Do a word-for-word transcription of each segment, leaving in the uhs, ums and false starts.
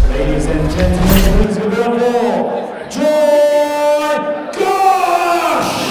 Ladies and gentlemen, please give it up for Joy Gosh!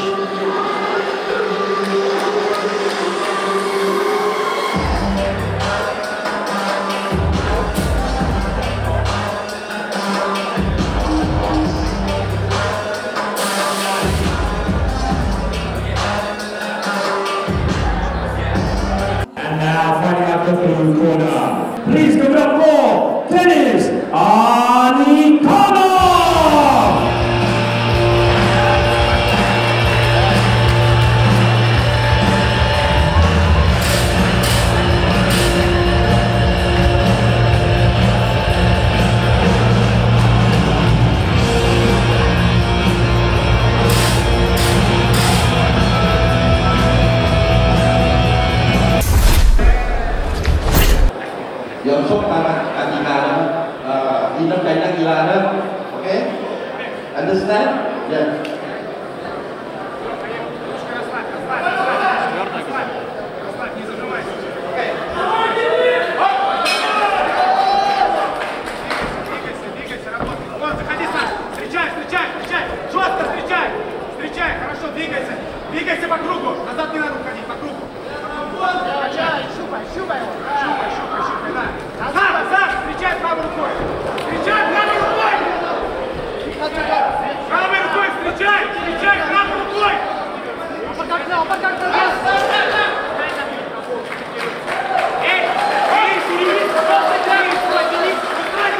And now fighting out the blue corner, please give it up for Dennis Anikonov! Yang sok para adinana, ini kaitan gilana, okay? Understand? Yeah. Двигайся по кругу, назад не надо уходить, по кругу. Шупай, шупай, шупай, шупай, шупай, да. Назад, назад, встречай правой рукой. Встречай правой рукой. Правой рукой встречай, встречай правой рукой. Эй, эй, середин, просто делись, делись. Давай,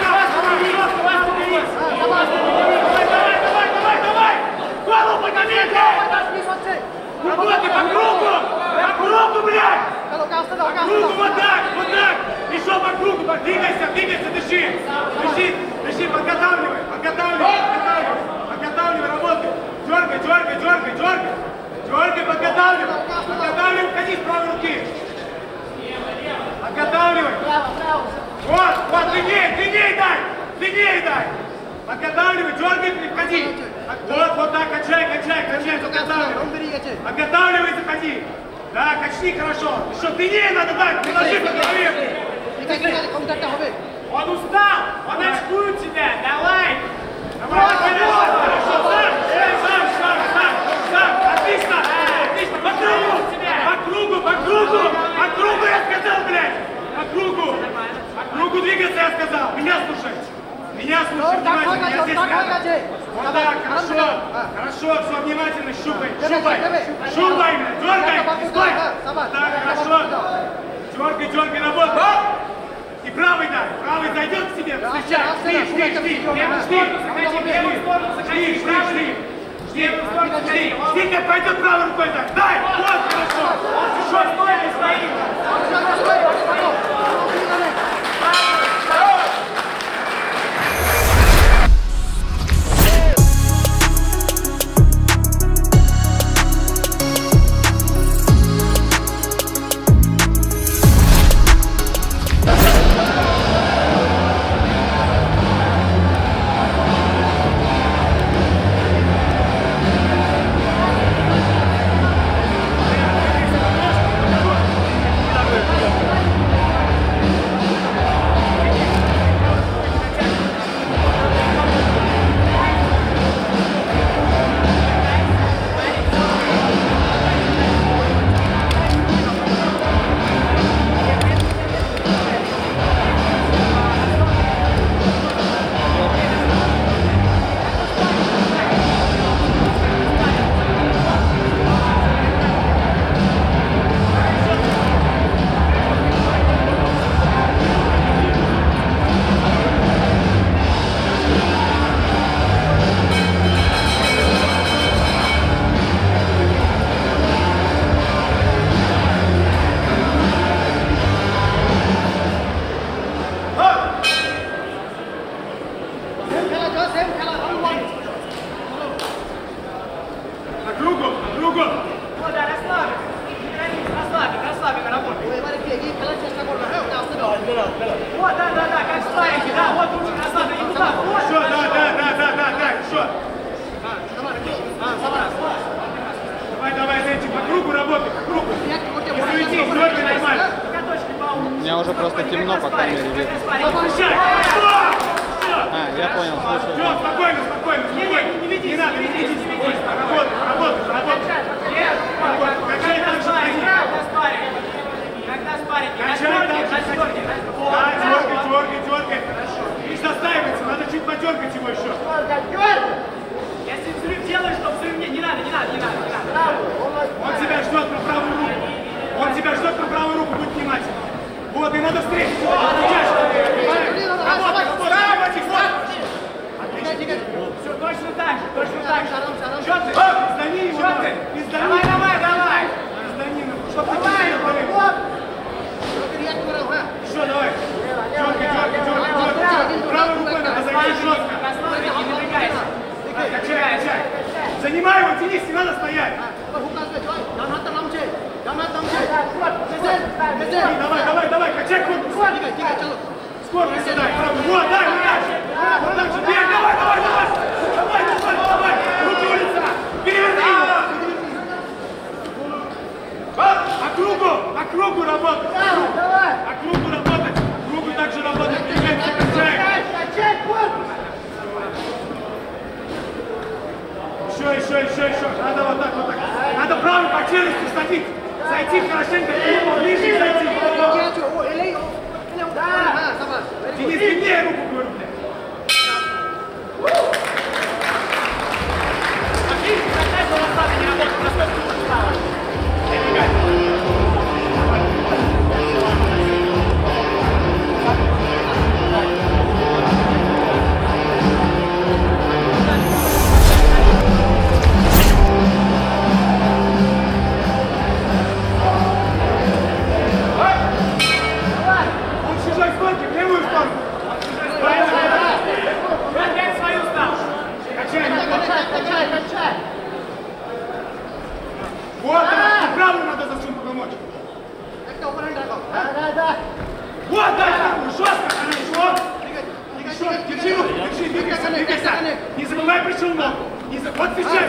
давай, давай, давай, давай. Голову подними. Работай по кругу! По кругу, блядь! По кругу, вот так, вот так! Еще по кругу, двигайся, двигайся, дыши! Дыши, дыши, подготавливай, подготавливай, подготавливай, подготавливай, работай! Дергай, дергай, дергай, дергай! Дергай, подготавливай! Подготавливай, входи с правой руки! Подготавливай! Вот, вот, длиннее, длиннее дай! Длиннее дай! Подготавливай, дергай, входи! Вот, вот так, качай, качай, качай, подготавливай. Подготавливай, заходи. Да, качни хорошо. Еще длиннее надо дать, приложи по голове. Он устал, он очкует тебя, давай. Давай, вперед, хорошо, сам, сам, сам, сам, сам, отлично, отлично, по кругу, по кругу, по кругу, по кругу я сказал, блядь, по кругу, по кругу двигаться я сказал, меня слушай. Меня слушай внимательно, я здесь рядом. Вот так, хорошо, хорошо, все внимательно, щупай, щупай, щупай, дергай, стой. Так, хорошо, дергай, дергай, работай. И правый дай, правый зайдет к себе, встречай, жди, жди, жди, жди, жди, жди, жди, жди, жди, как пойдет правой рукой так, дай, вот, хорошо, еще стой, не стоит. Вот, да, да, да, как слайки, да, вот ручка назад, и туда, вот. Все, да, да, да, да, да, да, еще. Давай, давай, Зенчик, по кругу работай, по кругу. Не суетись, дергай нормально. У меня уже просто темно, по крайней мере, видно. Возвращай! Когда спарринги, на дёрге, на дёрге. Да, дёргай, дёргай, дёргай. Видишь, застаивается, надо чуть подёргать его еще. Если взрыв делаешь, то взрыв не, не надо, не надо, не надо, не надо. Он тебя ждет на правую руку. Он тебя ждет на правую руку, будь внимательным. Вот, и надо встретить. Работай, работай, работай. Все, точно так же, точно так же. Что ты? Издани его. Что ты? Давай, давай, давай. Издани, чтоб ты не болел. Еще, давай. Дёргай, дёргай, дёргай, дёргай. Правой рукой надо зайти жестко. Посмотрите, не двигайся. Качай, качай. Занимай его, тянись, не надо стоять. Давай, давай, давай, качай корпус. Скорость сюда, правда. Вот, дай, вот дальше. Вот дальше, бей, давай, давай, давай. Давай, давай, давай. Руки улица. Переверни его. По кругу, по кругу работать. По кругу работать. По кругу также работать. Двигаемся, качай. Еще, еще, еще, еще. Надо вот так, вот так. Надо правой по челюсти садить. Зайти хорошенько, ближе зайти. Денис, длиннее руку, говорю, блядь. Видите, когда это рассада не работает, насколько ты устала. Он с чужой стороны, в левую сторону. Опять свою стал. Качай, вот, да, правую надо засунуть, помочь. Вот, дай правую, жестко, хорошо. Еще, держи руку, держи, двигайся, двигайся. Не забывай пришел ногу. Не забывай, вот встречай.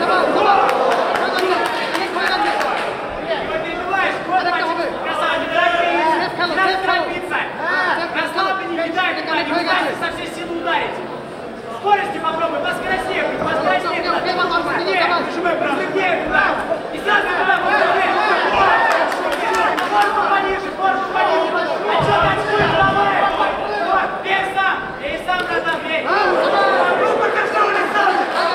Его перебиваешь, вот, мальчик, красава, не торопись. Не надо торопиться. Расслабленнее, не дай, не пытайся со всей силы ударить. Скорости попробуй, поскоростнее, поскоростнее. Нет, Нажимай правую. быстрее туда. И сразу туда, быстрее. Корпус пониже, корпус пониже. А что танцуешь, давай? Вот, бей сам, бей сам, братан, бей. Руку держи, улица.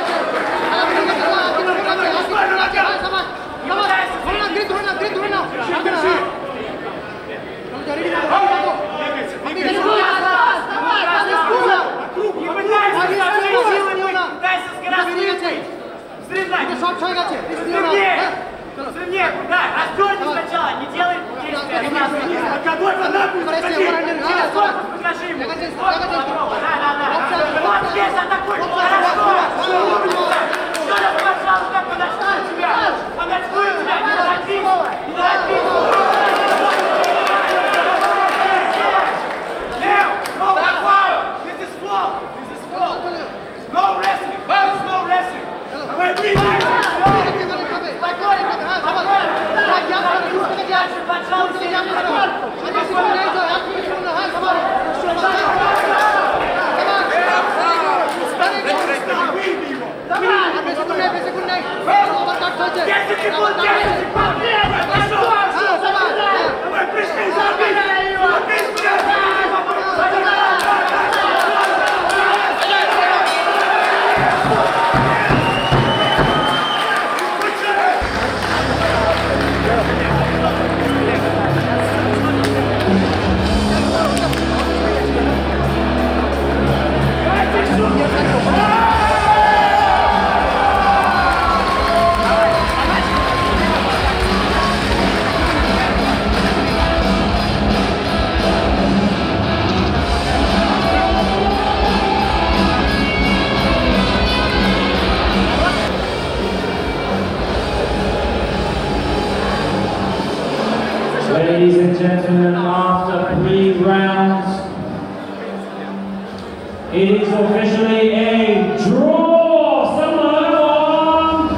Не пытайся зарядить. Держи, держи. Двигайся, двигайся. Вокруг, Не пытайся со всей силы быть, пытайся скоростнее. Взрывай. Взрывнее. Взрывнее, да, разверни сначала, не делай действия. Отгадой в атаку, заходи. Через корпус покажи ему. Да, да, да. Вот здесь атакуй. Хорошо. Еще раз, пожалуйста, подожди тебя. Подожди тебя, не торопись. Не торопись. Leo, no foul. This is foul. This is foul. No wrestling. No wrestling. Давай, двигайся. Дальше, пожалуйста, я не Выйди его. десять секунд, десять секунд! Пошел! Давай, пришли, забей. Ladies and gentlemen, after three rounds, it is officially a draw. Someone on.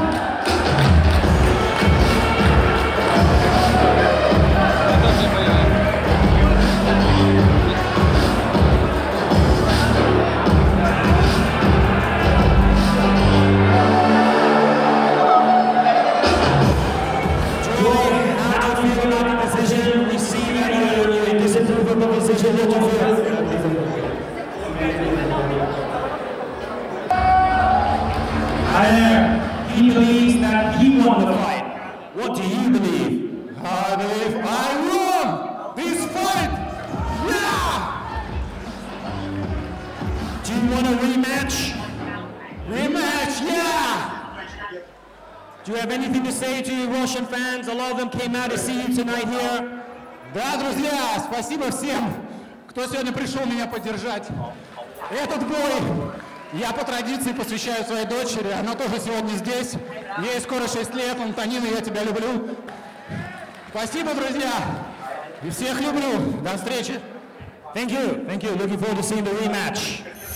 you want a rematch? Rematch, yeah! Do you have anything to say to your Russian fans? A lot of them came out to see you tonight here. Да, друзья, спасибо всем, кто сегодня пришел меня поддержать. Этот бой я по традиции посвящаю своей дочери. Она тоже сегодня здесь. Ей скоро шесть лет. Антонина, я тебя люблю. Спасибо, друзья. И всех люблю. До встречи. Thank you. Thank you. Looking forward to seeing the rematch.